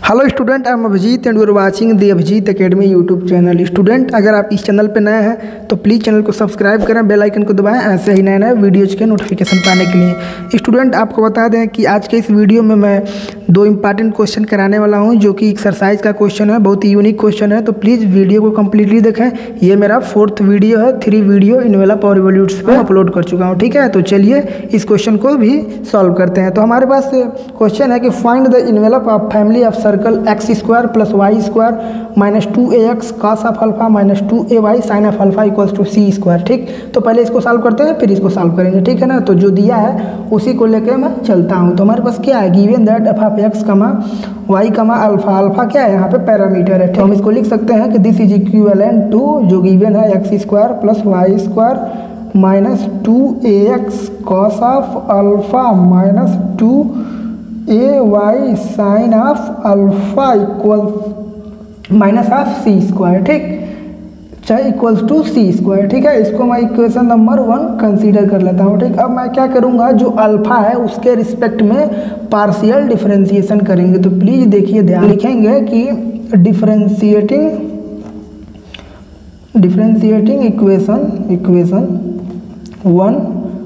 Hello student, I am Abhijeet and you are watching the Abhijeet academy YouTube channel. Student, अगर आप इस channel पर नए हैं तो प्लीज़ चैनल को सब्सक्राइब करें, बेल आइकन को दबाएं ऐसे ही नए नए वीडियोज़ के नोटिफिकेशन पाने के लिए। स्टूडेंट, आपको बता दें कि आज के इस वीडियो में मैं दो इंपॉर्टेंट क्वेश्चन कराने वाला हूं, जो कि एक्सरसाइज का क्वेश्चन है, बहुत ही यूनिक क्वेश्चन है। तो प्लीज़ वीडियो को कम्प्लीटली देखें। ये मेरा 4th वीडियो है, 3 वीडियो इनवेलप और रिवॉल्यूट्स पे अपलोड कर चुका हूँ। ठीक है, तो चलिए इस क्वेश्चन को भी सॉल्व करते हैं। तो हमारे पास क्वेश्चन है कि find the envelope of family of circle x square plus y square minus 2ax cos of alpha minus 2ay sine of alpha equals to c square. ठीक, तो पहले इसको सॉल्व करते हैं, फिर इसको सॉल्व करेंगे। ठीक है ना, तो जो दिया है उसी को लेकर मैं चलता हूँ। तो हमारे पास क्या है, given that f of x comma y comma alpha, alpha क्या है यहाँ पे पैरामीटर है। तो हम इसको लिख सकते हैं कि दिस इज इक्विवेलेंट टू जो गिवन है x square plus y square minus 2ax cos of alpha minus 2ay sine of alpha equal minus of c square. ठीक, चाहे इक्वल्स टू सी स्क्वायर। ठीक है, इसको मैं इक्वेशन नंबर 1 कंसीडर कर लेता हूँ। ठीक, अब मैं क्या करूँगा, जो अल्फा है उसके रिस्पेक्ट में पार्शियल डिफरेंशिएशन करेंगे। तो प्लीज़ देखिए, ध्यान लिखेंगे कि differentiating equation 1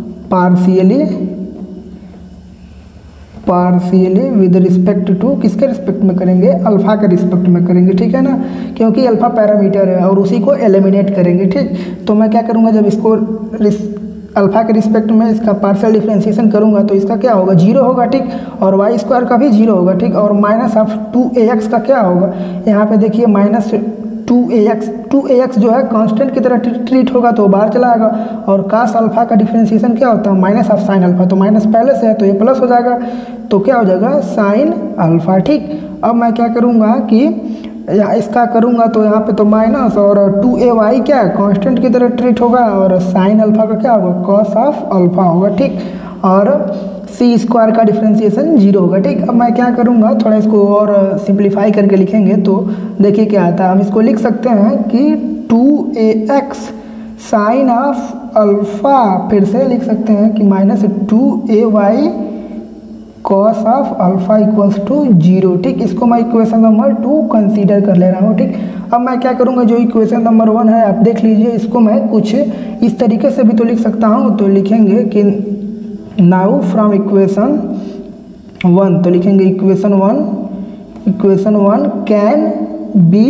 partially with respect to, किसके रिस्पेक्ट में करेंगे, अल्फा के रिस्पेक्ट में करेंगे। ठीक है ना, क्योंकि अल्फा पैरामीटर है और उसी को एलिमिनेट करेंगे। ठीक, तो मैं क्या करूँगा, जब इसको अल्फा के रिस्पेक्ट में इसका पार्शियल डिफरेंशिएशन करूँगा तो इसका क्या होगा, 0 होगा। ठीक, और वाई स्क्वायर का भी 0 होगा। ठीक, और माइनस ऑफ 2ax का क्या होगा, यहाँ पे देखिए माइनस 2ax जो है कांस्टेंट की तरह ट्रीट होगा तो बाहर चला आएगा। और कास अल्फा का डिफरेंशिएशन क्या होता है, माइनस ऑफ साइन अल्फा, तो माइनस पहले से है तो ये प्लस हो जाएगा, तो क्या हो जाएगा साइन अल्फा। ठीक, अब मैं क्या करूँगा कि इसका करूँगा तो यहाँ पे तो माइनस और 2ay क्या है कांस्टेंट की तरह ट्रीट होगा और साइन अल्फा का क्या होगा कॉस ऑफ अल्फा होगा। ठीक, और सी स्क्वायर का डिफरेंशिएशन 0 होगा। ठीक, अब मैं क्या करूँगा, थोड़ा इसको और सिंप्लीफाई करके लिखेंगे तो देखिए क्या आता है। हम इसको लिख सकते हैं कि 2ax साइन ऑफ अल्फा, फिर से लिख सकते हैं कि minus 2ay cos of alpha equals to 0। ठीक, इसको मैं इक्वेशन नंबर 2 कंसीडर कर ले रहा हूँ। ठीक, अब मैं क्या करूँगा, जो इक्वेशन नंबर 1 है आप देख लीजिए, इसको मैं कुछ इस तरीके से भी तो लिख सकता हूँ। तो लिखेंगे कि नाउ फ्रॉम इक्वेशन 1, तो लिखेंगे equation 1 can be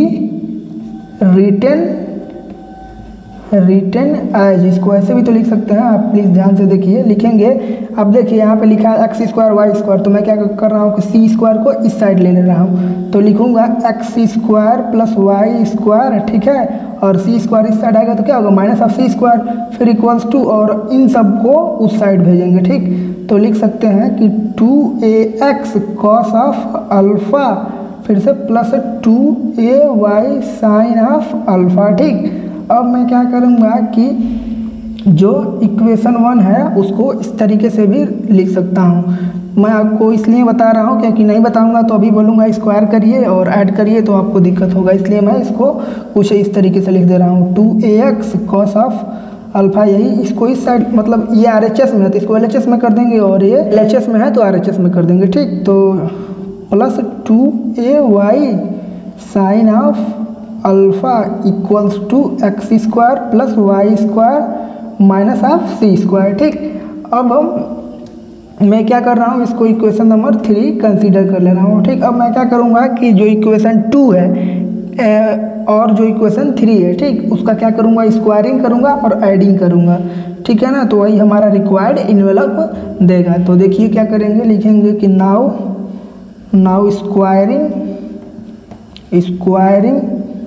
written as, इसको ऐसे भी तो लिख सकते हैं आप, प्लीज़ ध्यान से देखिए, लिखेंगे। अब देखिए यहाँ पे लिखा है एक्स स्क्वायर वाई स्क्वायर, तो मैं क्या कर रहा हूँ कि सी स्क्वायर को इस साइड ले रहा हूँ, तो लिखूँगा x square plus y square. ठीक है, और सी स्क्वायर इस साइड आएगा तो क्या होगा माइनस ऑफ सी स्क्वायर, फिर इक्वल्स टू, और इन सब को उस साइड भेजेंगे। ठीक, तो लिख सकते हैं कि 2ax कॉस ऑफ अल्फा, फिर से plus 2ay sine of alpha. ठीक, अब मैं क्या करूँगा कि जो इक्वेशन 1 है उसको इस तरीके से भी लिख सकता हूँ। मैं आपको इसलिए बता रहा हूँ क्योंकि नहीं बताऊँगा तो अभी बोलूँगा स्क्वायर करिए और ऐड करिए तो आपको दिक्कत होगा, इसलिए मैं इसको कुछ इस तरीके से लिख दे रहा हूँ। 2ax कॉस ऑफ अल्फा, यही इसको इस साइड, मतलब ये RHS में है तो इसको LHS में कर देंगे, और ये LHS में है तो RHS में कर देंगे। ठीक, तो plus 2ay sine of alpha equals to x square plus y square minus of c square. ठीक, अब मैं क्या कर रहा हूँ, इसको इक्वेशन नंबर 3 कंसीडर कर ले रहा हूँ। ठीक, अब मैं क्या करूँगा कि जो इक्वेशन 2 है और जो इक्वेशन 3 है, ठीक, उसका क्या करूँगा, स्क्वायरिंग करूँगा और एडिंग करूँगा। ठीक है ना, तो वही हमारा रिक्वायर्ड इन्वेलप देगा। तो देखिए क्या करेंगे, लिखेंगे कि now squaring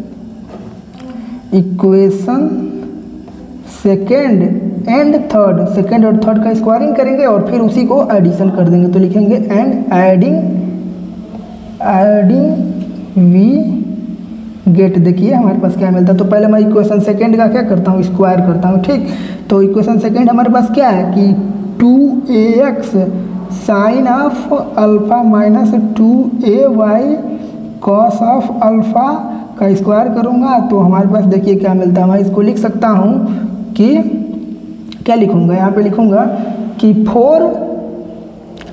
equation second and third, second और थर्ड का स्क्वायरिंग करेंगे और फिर उसी को एडिशन कर देंगे। तो लिखेंगे एंड एडिंग वी गेट, देखिए हमारे पास क्या मिलता है। तो पहले मैं इक्वेशन सेकेंड का क्या करता हूँ, स्क्वायर करता हूँ। ठीक, तो इक्वेशन सेकेंड हमारे पास क्या है कि 2ax sine of alpha minus 2ay cos of alpha का स्क्वायर करूँगा तो हमारे पास देखिए क्या मिलता है। मैं इसको लिख सकता हूँ कि क्या लिखूँगा, यहाँ पे लिखूँगा कि 4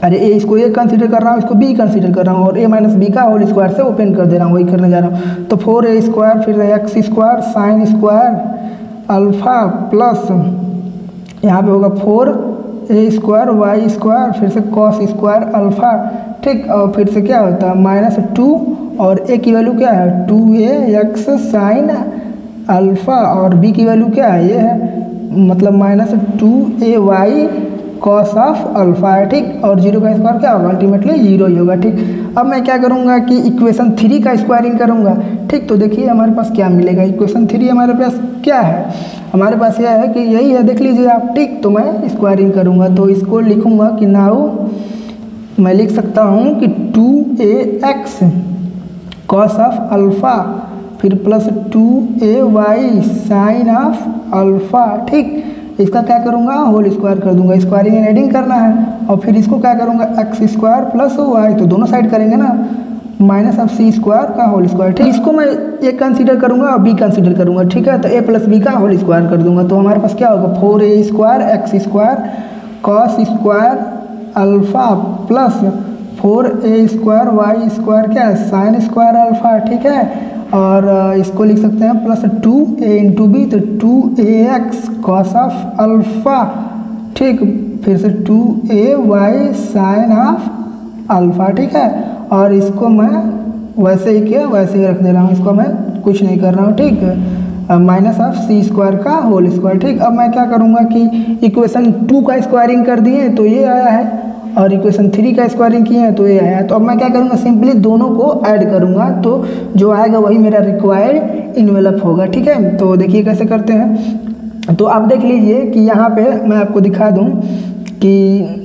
अरे ए इसको ए कंसीडर कर रहा हूँ, इसको बी कंसीडर कर रहा हूँ और ए माइनस बी का होल स्क्वायर से ओपन कर दे रहा हूँ, वही करने जा रहा हूँ। तो 4a स्क्वायर फिर x square sine square alpha plus यहाँ पे होगा 4a स्क्वायर वाई स्क्वायर फिर से कॉस स्क्वायर अल्फा, ठीक। और फिर से क्या होता है -2 और ए की वैल्यू क्या है 2a एक्स साइन अल्फा और बी की वैल्यू क्या है ये है मतलब -2a Y cos of alpha है, ठीक। और 0 का स्क्वायर क्या होगा अल्टीमेटली 0 ही होगा, ठीक। अब मैं क्या करूँगा कि इक्वेशन 3 का स्क्वायरिंग करूँगा, ठीक। तो देखिए हमारे पास क्या मिलेगा, इक्वेशन 3 हमारे पास क्या है, हमारे पास यह है कि यही है, देख लीजिए आप, ठीक। तो मैं स्क्वायरिंग करूँगा तो इसको लिखूँगा कि नाउ मैं लिख सकता हूँ कि 2ax कॉस ऑफ अल्फ़ा फिर plus 2ay sine of alpha, ठीक। इसका क्या करूँगा होल स्क्वायर कर दूंगा, स्क्वायरिंग एंड एडिंग करना है। और फिर इसको क्या करूँगा एक्स स्क्वायर प्लस वाई, तो दोनों साइड करेंगे ना, माइनस ऑफ सी स्क्वायर का होल स्क्वायर, ठीक। इसको मैं ए कंसीडर करूँगा और बी कंसीडर करूँगा, ठीक है। तो ए प्लस बी का होल स्क्वायर कर दूंगा तो हमारे पास क्या होगा 4a square x square cos square alpha plus 4a square y square क्या है साइन स्क्वायर अल्फ़ा, ठीक है। और इसको लिख सकते हैं प्लस 2a इंटू बी, तो 2ax कॉस ऑफ अल्फ़ा, ठीक। फिर से 2ay साइन ऑफ अल्फ़ा, ठीक है। और इसको मैं वैसे ही क्या वैसे ही रख दे रहा हूँ, इसको मैं कुछ नहीं कर रहा हूँ, ठीक। माइनस ऑफ सी स्क्वायर का होल स्क्वायर, ठीक। अब मैं क्या करूँगा कि इक्वेशन 2 का स्क्वायरिंग कर दिए तो ये आया है और इक्वेशन 3 का स्क्वायरिंग किए हैं तो ये आया है। तो अब मैं क्या करूँगा सिंपली दोनों को ऐड करूँगा तो जो आएगा वही मेरा रिक्वायर्ड इन्वेलप होगा, ठीक है। तो देखिए कैसे करते हैं, तो आप देख लीजिए कि यहाँ पे मैं आपको दिखा दूँ कि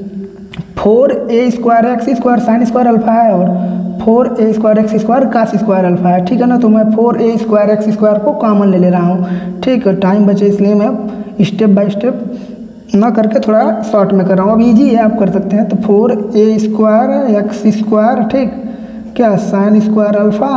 4a square x square sine square alpha है और 4a square x square cos square alpha है, ठीक है ना। तो मैं 4a स्क्वायर एक्स स्क्वायर को कॉमन ले रहा हूँ, ठीक। टाइम बचे इसलिए मैं स्टेप बाय स्टेप ना करके थोड़ा शॉर्ट में कर रहा हूँ, अब इजी है आप कर सकते हैं। तो 4a स्क्वायर एक्स स्क्वायर, ठीक, क्या sine square alpha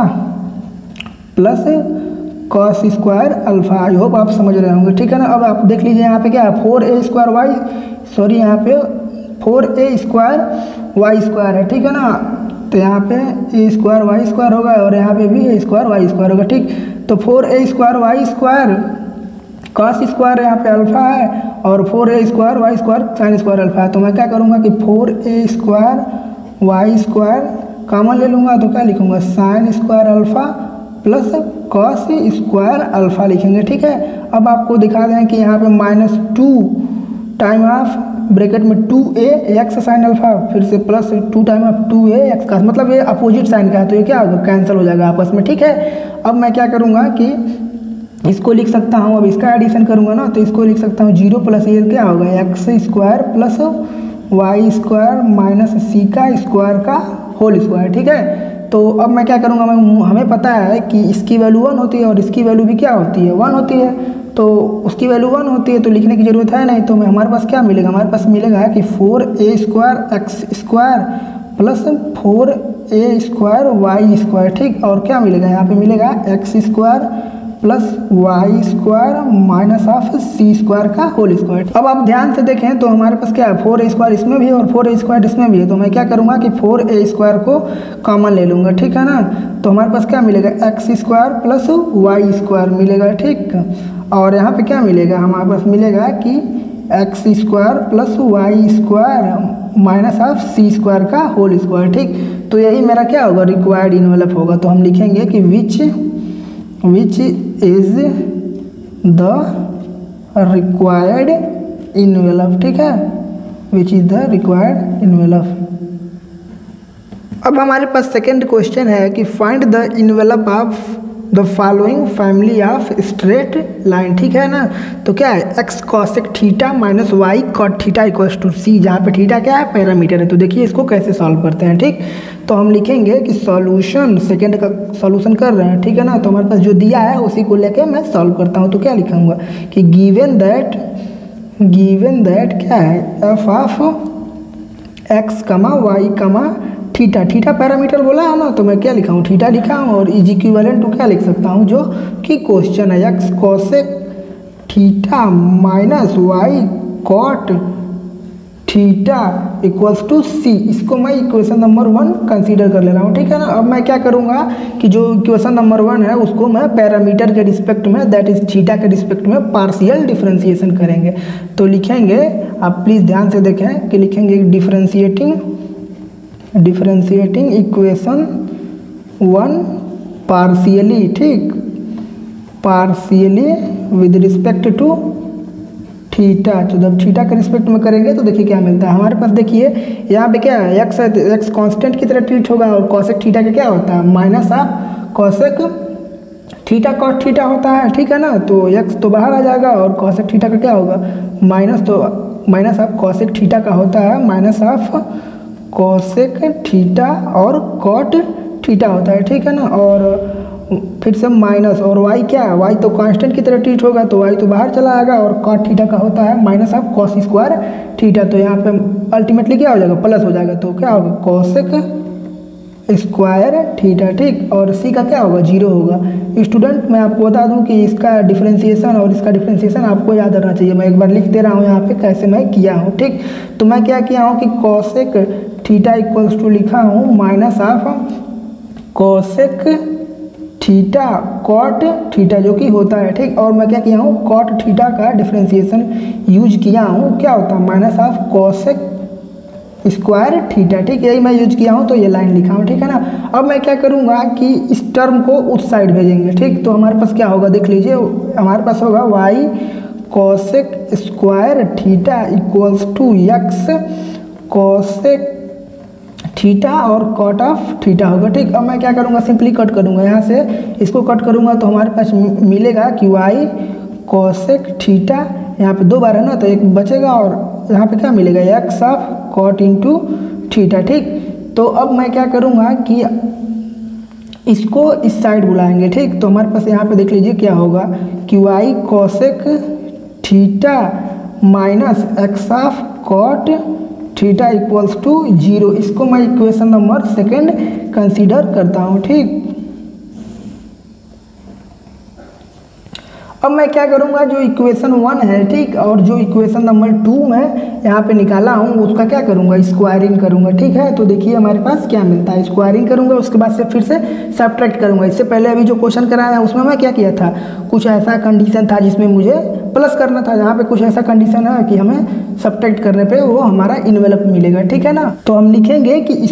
plus cos square alpha, I hope आप समझ रहे होंगे, ठीक है ना। अब आप देख लीजिए यहाँ पे क्या है 4a स्क्वायर वाई सॉरी यहाँ पे 4a स्क्वायर वाई स्क्वायर है, ठीक है ना। तो यहाँ पे a स्क्वायर वाई स्क्वायर होगा और यहाँ पे भी a स्क्वायर वाई स्क्वायर होगा, ठीक। तो 4a square y square cos square यहाँ पे अल्फ़ा है और 4a square y square sine square alpha है। तो मैं क्या करूँगा कि 4a square y square common ले लूँगा तो क्या लिखूँगा sine square alpha plus cos square alpha लिखेंगे, ठीक है। अब आपको दिखा दें कि यहाँ पे -2 टाइम ऑफ ब्रैकेट में 2a एक्स साइन अल्फ़ा फिर से plus 2 time of 2a x का, मतलब ये अपोजिट साइन का है तो ये क्या होगा कैंसिल हो जाएगा आपस में, ठीक है। अब मैं क्या करूँगा कि इसको लिख सकता हूँ, अब इसका एडिशन करूँगा ना तो इसको लिख सकता हूँ 0 प्लस ये क्या होगा x square plus y square minus c का स्क्वायर का होल स्क्वायर, ठीक है। तो अब मैं क्या करूँगा, मैं हमें पता है कि इसकी वैल्यू 1 होती है और इसकी वैल्यू भी क्या होती है 1 होती है, तो उसकी वैल्यू 1 होती है तो लिखने की ज़रूरत है नहीं। तो मैं हमारे पास क्या मिलेगा, हमारे पास मिलेगा कि 4a square x square plus 4a square y square, ठीक। और क्या मिलेगा यहाँ पे मिलेगा x square plus y square minus of c square का होल स्क्वायर। अब आप ध्यान से देखें तो हमारे पास क्या है 4a स्क्वायर इसमें भी है और 4a स्क्वायर इसमें भी है, तो मैं क्या करूँगा कि 4a स्क्वायर को कॉमन ले लूँगा, ठीक है ना। तो हमारे पास क्या मिलेगा x square plus y square मिलेगा, ठीक। और यहाँ पे क्या मिलेगा, हमारे पास मिलेगा कि x square plus y square minus of c square का होल स्क्वायर, ठीक। तो यही मेरा क्या होगा रिक्वायर्ड इन्वेलप होगा। तो हम लिखेंगे कि which is the required envelope, ठीक है, which is the required envelope. अब हमारे पास सेकेंड क्वेश्चन है कि find the envelope of the following family of straight line, ठीक है ना। तो क्या है x cosec theta minus y cot theta equals to c, जहाँ पे थीटा क्या है पैरामीटर है। तो देखिए इसको कैसे सॉल्व करते हैं, ठीक। तो हम लिखेंगे कि सॉल्यूशन सेकेंड का सॉल्यूशन कर रहे हैं, ठीक है ना। तो हमारे पास जो दिया है उसी को लेके मैं सॉल्व करता हूँ। तो क्या लिखूँगा कि गिवन दैट क्या है f of x comma y comma theta, theta parameter बोला है ना, तो मैं क्या लिखा हूँ थीटा लिखा हूँ और इज इक्विवेलेंट टू क्या लिख सकता हूँ जो कि क्वेश्चन है x cosec theta minus y cot theta equals to c, इसको मैं इक्वेशन नंबर 1 कंसीडर कर ले रहा हूँ, ठीक है ना। अब मैं क्या करूँगा कि जो इक्वेशन नंबर 1 है उसको मैं पैरामीटर के रिस्पेक्ट में, दैट इज थीटा के रिस्पेक्ट में पार्शियल डिफरेंशिएशन करेंगे। तो लिखेंगे, आप प्लीज़ ध्यान से देखें कि लिखेंगे डिफरेंशिएटिंग इक्वेशन 1 पार्शियली, ठीक, partially with respect to theta. तो जब थीटा के रिस्पेक्ट में करेंगे तो देखिए क्या मिलता है हमारे पास। देखिए यहाँ पे क्या है, एक्स कांस्टेंट की तरह ट्रीट होगा और कॉसेक थीटा का क्या होता है, minus of cosec theta cot theta होता है, ठीक है ना। तो एक्स तो बाहर आ जाएगा और कॉसेक थीटा का क्या होगा, माइनस, तो माइनस ऑफ कॉसेक थीटा का होता है माइनस ऑफ कॉसेक थीटा और कॉट थीटा होता है, ठीक है ना। और फिर से माइनस, और y क्या है, y तो कांस्टेंट की तरह ट्रीट होगा तो y तो बाहर चला आएगा और कॉट थीटा का होता है minus of cos square theta. तो यहाँ पे अल्टीमेटली क्या हो जाएगा, प्लस हो जाएगा, तो क्या होगा कॉसेक स्क्वायर थीटा, ठीक। और c का क्या होगा, 0 होगा। स्टूडेंट मैं आपको बता दूं कि इसका डिफरेंशिएशन और इसका डिफरेंशिएशन आपको याद रहना चाहिए। मैं एक बार लिख दे रहा हूँ यहाँ पे कैसे मैं किया हूँ, ठीक। तो मैं क्या किया हूँ कि कॉसेक थीटा इक्वल्स टू लिखा हूँ minus of cosec theta cot theta जो कि होता है, ठीक। और मैं क्या किया हूँ, कॉट थीटा का डिफरेंशिएशन यूज किया हूँ, क्या होता है minus of cosec square theta, ठीक। यही मैं यूज किया हूँ तो ये लाइन लिखा हूँ, ठीक है ना। अब मैं क्या करूँगा कि इस टर्म को उस साइड भेजेंगे, ठीक। तो हमारे पास क्या होगा, देख लीजिए, हमारे पास होगा y cosec square theta equals to x cosec theta और कॉट ऑफ थीटा होगा, ठीक। अब मैं क्या करूँगा, सिंपली कट करूँगा, यहाँ से इसको कट करूँगा तो हमारे पास मिलेगा कि वाई कॉसेक थीटा, यहाँ पे 2 बार है ना तो एक बचेगा और यहाँ पे क्या मिलेगा, x of cot into theta, ठीक। तो अब मैं क्या करूँगा कि इसको इस साइड बुलाएंगे, ठीक। तो हमारे पास यहाँ पे देख लीजिए क्या होगा कि y cosec theta minus x of cot theta equals to 0। इसको मैं इक्वेशन नंबर 2 कंसीडर करता हूँ, ठीक। अब मैं क्या करूँगा, जो इक्वेशन 1 है, ठीक, और जो इक्वेशन नंबर 2 मैं यहाँ पे निकाला हूँ उसका क्या करूँगा, स्क्वायरिंग करूँगा, ठीक है। तो देखिए हमारे पास क्या मिलता है, स्क्वायरिंग करूँगा, उसके बाद से फिर से सब्ट्रैक्ट करूँगा। इससे पहले अभी जो क्वेश्चन कराया है उसमें मैं क्या किया था, कुछ ऐसा कंडीशन था जिसमें मुझे प्लस करना था, यहाँ पे कुछ ऐसा कंडीशन है कि हमें सब्ट्रैक्ट करने पे वो हमारा इन्वेलप मिलेगा, ठीक है ना। तो हम लिखेंगे कि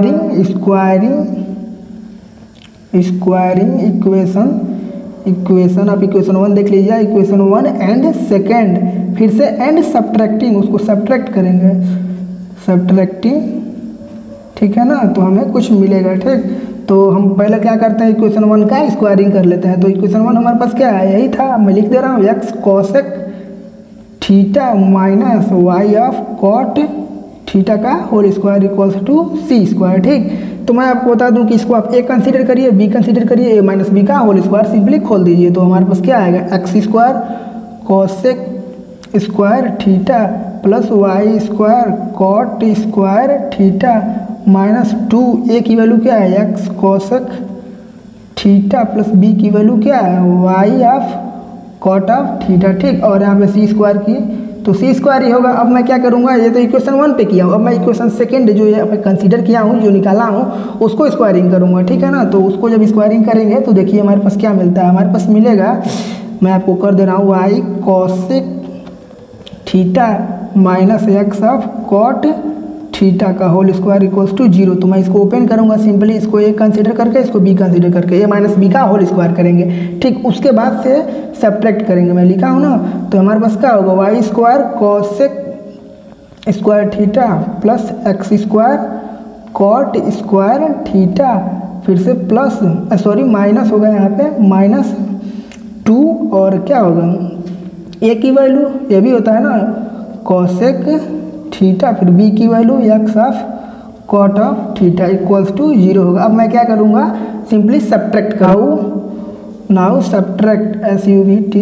स्क्वायरिंग इक्वेशन आप इक्वेशन 1 देख लीजिए, इक्वेशन 1 एंड सेकेंड, फिर से एंड सब्ट्रैक्टिंग, उसको सब्ट्रैक्ट करेंगे, सब्ट्रैक्टिंग, ठीक है ना। तो हमें कुछ मिलेगा, ठीक। तो हम पहले क्या करते हैं, इक्वेशन 1 का स्क्वायरिंग कर लेते हैं। तो इक्वेशन 1 हमारे पास क्या है, यही था, मैं लिख दे रहा हूँ, x cosec theta minus y of cot theta का whole square equals to c square, ठीक। तो मैं आपको बता दूं कि इसको आप ए कंसीडर करिए, बी कंसीडर करिए, ए माइनस बी का होल स्क्वायर सिंपली खोल दीजिए। तो हमारे पास क्या आएगा, x square cosec square theta plus y square cot square theta minus 2, a की वैल्यू क्या है, x cosec theta plus B की वैल्यू क्या है, y of cot of theta, ठीक। और यहाँ पे सी स्क्वायर की तो सी स्क्वायर ही होगा। अब मैं क्या करूँगा, ये तो इक्वेशन 1 पे किया हूँ, अब मैं इक्वेशन 2 जो यहाँ पे कंसीडर किया हूँ, जो निकाला हूँ, उसको स्क्वायरिंग करूँगा, ठीक है ना। तो उसको जब स्क्वायरिंग करेंगे तो देखिए हमारे पास क्या मिलता है, हमारे पास मिलेगा, मैं आपको कर दे रहा हूँ, y cosec theta minus x of cot theta का होल स्क्वायर इक्वल्स टू 0। तो मैं इसको ओपन करूँगा, सिंपली इसको ए कंसीडर करके, इसको बी कंसीडर करके, ए माइनस बी का होल स्क्वायर करेंगे, ठीक। उसके बाद से सब्ट्रैक्ट करेंगे, मैं लिखा हूँ ना। तो हमारे पास क्या होगा, y square cosec square theta plus x square cot square theta, फिर से प्लस माइनस होगा यहाँ पे माइनस 2, और क्या होगा, ए की वैल्यू ये भी होता है ना कॉसेक थीटा, फिर बी की value x of cot of theta equals to 0 होगा। अब मैं क्या करूँगा, सिंपली सब्ट्रैक्ट करूँ, नाउ सब्ट्रैक्ट SUBT,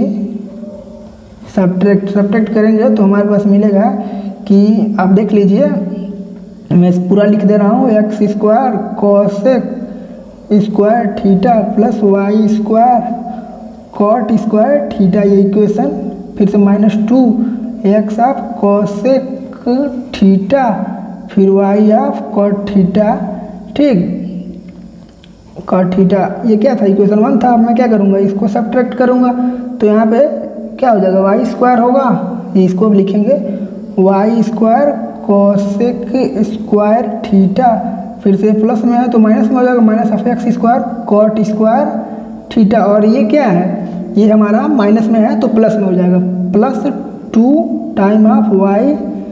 सब्ट्रैक्ट करेंगे तो हमारे पास मिलेगा कि आप देख लीजिए, मैं पूरा लिख दे रहा हूँ, x square cosec square theta plus y square cot square theta, ये इक्वेशन, फिर से minus 2 x of cosec theta फिर वाई ऑफ कॉट थीटा, ठीक, कॉट थीटा। ये क्या था, इक्वेशन 1 था। अब मैं क्या करूँगा, इसको सब्ट्रैक्ट करूँगा तो यहाँ पे क्या हो जाएगा, वाई स्क्वायर होगा, ये इसको भी लिखेंगे y square cosec square theta, फिर से प्लस में है तो माइनस में हो जाएगा, minus of x square cot square theta. और ये क्या है, ये हमारा माइनस में है तो प्लस में हो जाएगा, plus 2 time of y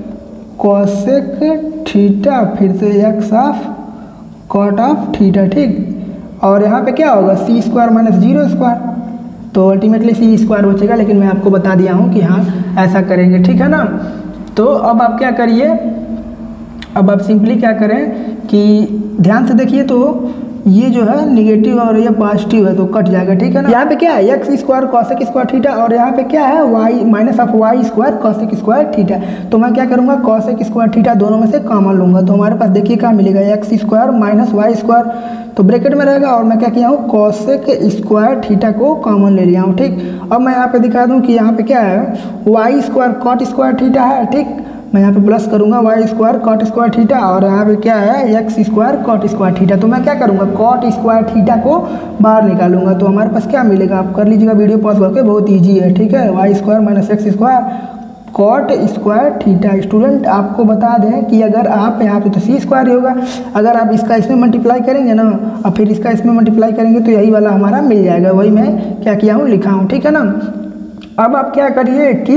cosec theta, फिर से x of cot of theta, ठीक। और यहाँ पे क्या होगा, सी स्क्वायर माइनस 0 स्क्वायर, तो अल्टीमेटली सी स्क्वायर बचेगा, लेकिन मैं आपको बता दिया हूँ कि हाँ ऐसा करेंगे, ठीक है ना। तो अब आप क्या करिए, अब आप सिंपली क्या करें कि ध्यान से देखिए, तो ये जो है निगेटिव और ये पॉजिटिव है तो कट जाएगा, ठीक है ना। यहाँ पे क्या है, x square cosec square theta, और यहाँ पे क्या है, y minus of y square cosec square theta. तो मैं क्या करूँगा, कॉसेक स्क्वायर थीटा दोनों में से कॉमन लूँगा, तो हमारे पास देखिए क्या मिलेगा, x square minus y square, तो ब्रैकेट में रहेगा, और मैं क्या किया हूँ, कॉसेक स्क्वायर थीटा को कॉमन ले लिया हूँ, ठीक। अब मैं यहाँ पे दिखा दूँ कि यहाँ पे क्या है, y square cot square theta है, ठीक। मैं यहाँ पे प्लस करूँगा y square cot square theta, और यहाँ पे क्या है, x square cot square theta. तो मैं क्या करूँगा, कॉट स्क्वायर थीटा को बाहर निकालूंगा, तो हमारे पास क्या मिलेगा, आप कर लीजिएगा वीडियो पॉज करके, बहुत ईजी है, ठीक है। Y square minus x square cot square theta. Student आपको बता दें कि अगर आप यहाँ पे तो सी स्क्वायर ही होगा, अगर आप इसका इसमें मल्टीप्लाई करेंगे ना और फिर इसका इसमें मल्टीप्लाई करेंगे तो यही वाला हमारा मिल जाएगा, वही मैं क्या किया हूँ, लिखा हूँ, ठीक है ना। अब आप क्या करिए कि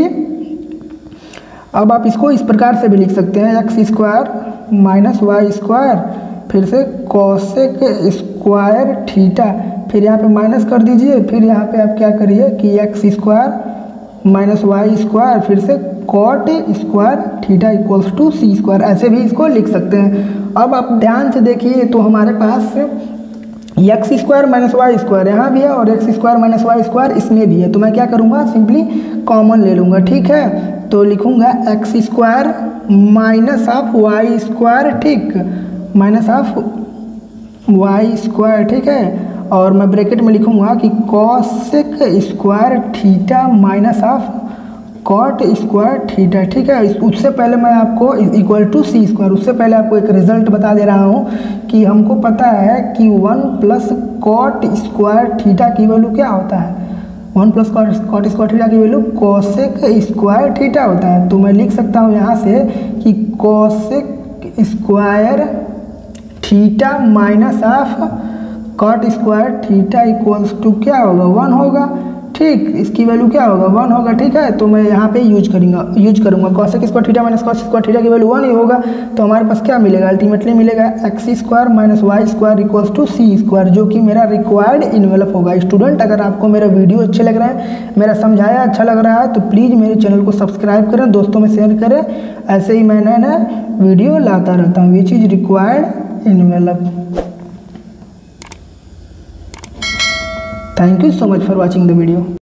अब आप इसको इस प्रकार से भी लिख सकते हैं, x square minus y square, फिर से कॉसेक स्क्वायर थीटा, फिर यहाँ पे माइनस कर दीजिए, फिर यहाँ पे आप क्या करिए कि x square minus y square, फिर से cot square theta equals to c square, ऐसे भी इसको लिख सकते हैं। अब आप ध्यान से देखिए, तो हमारे पास x square minus y square यहाँ भी है और x square minus y square इसमें भी है, तो मैं क्या करूँगा, सिंपली कॉमन ले लूँगा, ठीक है। तो लिखूँगा x square minus of y square, ठीक, माइनस ऑफ वाई स्क्वायर, ठीक है। और मैं ब्रैकेट में लिखूँगा कि cosec square theta minus of cot square theta, ठीक है। उससे पहले मैं आपको इक्वल टू सी स्क्वायर, उससे पहले आपको एक रिजल्ट बता दे रहा हूँ कि हमको पता है कि 1 प्लस कॉट स्क्वायर थीटा की वैल्यू क्या होता है, 1 प्लस कॉट स्क्वायर थीटा की वैल्यू कॉसेक स्क्वायर थीटा होता है। तो मैं लिख सकता हूँ यहाँ से कि cosec square theta minus of cot square theta equals to क्या होगा, 1 होगा, ठीक। इसकी वैल्यू क्या होगा, 1 होगा, ठीक है। तो मैं यहाँ पे यूज करूँगा cosec square theta minus cos square theta की वैल्यू 1 ही होगा, तो हमारे पास क्या मिलेगा, अल्टीमेटली मिलेगा x square minus y square equals to c square, जो कि मेरा रिक्वायर्ड इन्वेलप होगा। स्टूडेंट अगर आपको मेरा वीडियो अच्छे लग रहा है, मेरा समझाया अच्छा लग रहा है, तो प्लीज़ मेरे चैनल को सब्सक्राइब करें, दोस्तों में शेयर करें, ऐसे ही मैं नया वीडियो लाता रहता हूँ, which is required envelope. Thank you so much for watching the video.